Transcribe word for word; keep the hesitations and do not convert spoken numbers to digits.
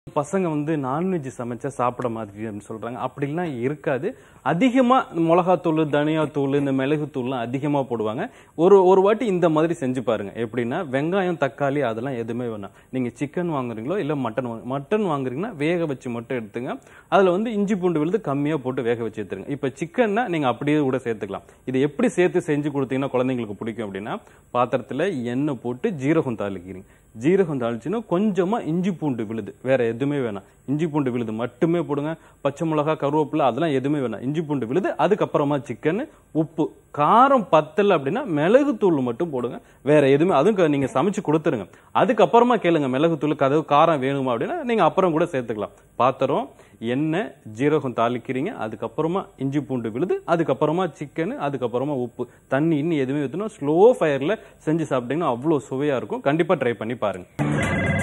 பசங்க வந்து நான்வெஜ் சமைச்சா சாப்பிட மாதிரி அப்படின்னு சொல்றாங்க. அப்படிலாம் இருக்காது. அதிகமா மிளகாத்தூள், தனியாத்தூள், இந்த மிளகுத்தூள்லாம் அதிகமா போடுவாங்க. ஒரு ஒரு வாட்டி இந்த மாதிரி செஞ்சு பாருங்க. எப்படின்னா வெங்காயம், தக்காளி அதெல்லாம் எதுவுமே வேணாம். நீங்க சிக்கன் வாங்குறீங்களோ இல்ல மட்டன் மட்டன் வாங்குறீங்கன்னா வேக வச்சு மட்டும் எடுத்துங்க. அதுல வந்து இஞ்சி பூண்டு விழுது கம்மியா போட்டு வேக வச்சு எடுத்துருங்க. இப்ப சிக்கன்னா நீங்க அப்படியே கூட சேர்த்துக்கலாம். இது எப்படி சேர்த்து செஞ்சு கொடுத்தீங்கன்னா குழந்தைங்களுக்கு பிடிக்கும் அப்படின்னா, பாத்திரத்துல எண்ணெய் போட்டு ஜீரகம் தாளிக்கிறீங்க. ஜீரகம் தாளிச்சுன்னா கொஞ்சமா இஞ்சி பூண்டு விழுது, வேற எதுவுமே வேணாம். இஞ்சி பூண்டு விழுது மட்டுமே போடுங்க. பச்சை மிளகா, கருவேப்பிலை அதெல்லாம் எதுவுமே வேணாம். இஞ்சி பூண்டு விழுது, அதுக்கப்புறமா சிக்கன், உப்பு. காரம் பத்தல அப்படின்னா மிளகுத்தூள் மட்டும் போடுங்க. வேற எதுவுமே அதுவும் நீங்க சமைச்சு கொடுத்துருங்க. அதுக்கப்புறமா கேளுங்க மிளகுத்தூள் கதவு காரம் வேணுமா அப்படின்னா நீங்க அப்புறம் கூட சேர்த்துக்கலாம். பாத்திரம், எண்ணெய், ஜீரகம் தாளிக்கிறீங்க. அதுக்கப்புறமா இஞ்சி பூண்டு விழுது, அதுக்கப்புறமா சிக்கன், அதுக்கப்புறமா உப்பு. தண்ணி இன்னும் எதுவுமே ஊற்றணும். ஸ்லோ ஃபயர்ல செஞ்சு சாப்பிட்டீங்கன்னா அவ்வளோ சுவையா இருக்கும். கண்டிப்பா ட்ரை பண்ணி பாருங்க.